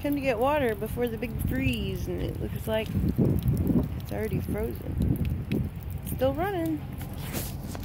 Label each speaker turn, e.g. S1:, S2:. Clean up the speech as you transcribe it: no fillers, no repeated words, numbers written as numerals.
S1: came to get water before the big freeze, and it looks like it's already frozen. Still running.